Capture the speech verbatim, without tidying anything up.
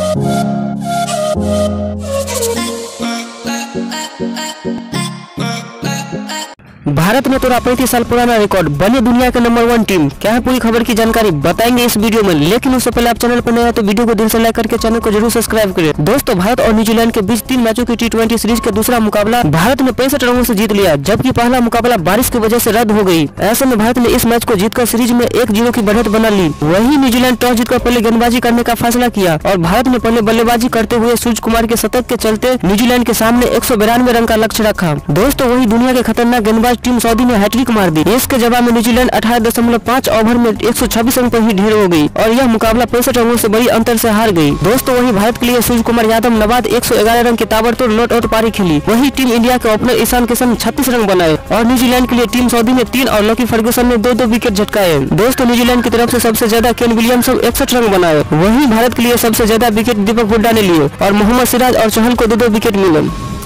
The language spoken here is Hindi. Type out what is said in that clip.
भारत में तोड़ा पैंतीस साल पुराना रिकॉर्ड, बने दुनिया के नंबर वन टीम। क्या है पूरी खबर की जानकारी बताएंगे इस वीडियो में, लेकिन उससे पहले आप चैनल पर नए हैं तो वीडियो को दिल से लाइक करके चैनल को जरूर सब्सक्राइब करें। दोस्तों, भारत और न्यूजीलैंड के बीच तीन मैचों की टी ट्वेंटी सीरीज का दूसरा मुकाबला भारत ने पैंसठ रनों से जीत लिया, जबकि पहला मुकाबला बारिश की वजह से रद्द हो गई। ऐसे में भारत ने इस मैच को जीतकर सीरीज में एक जीरो की बढ़त बना ली। वहीं न्यूजीलैंड टॉस जीतकर पहले गेंदबाजी करने का फैसला किया और भारत ने पहले बल्लेबाजी करते हुए सूर्य कुमार के शतक के चलते न्यूजीलैंड के सामने एक सौ बिरानवे रन का लक्ष्य रखा। दोस्तों, वही दुनिया के खतरनाक गेंदबाज टीम सऊदी ने हैट्रिक मार दी। इसके जवाब में न्यूजीलैंड अठारह दशमलव पाँच ओवर में एक सौ छब्बीस रन पर ही ढेर हो गई और यह मुकाबला पैंसठ रनों से बड़ी अंतर से हार गई। दोस्तों, वहीं भारत के लिए सूर्य कुमार यादव नवाद एक सौ ग्यारह रन की ताबड़तोड़ नॉट आउट पारी खेली। वहीं टीम इंडिया के ओपनर ईशान किशन छत्तीस रन बनाए और न्यूजीलैंड के लिए टीम सऊदी ने तीन और लकी फर्गुसन ने दो दो विकेट झटकाए। दोस्तों, न्यूजीलैंड की तरफ से सबसे ज्यादा केन विलियम्स इकसठ रन बनाए। वहीं भारत के लिए सबसे ज्यादा विकेट दीपक हुड्डा ने लिए और मोहम्मद सिराज और चहल को दो दो विकेट मिले।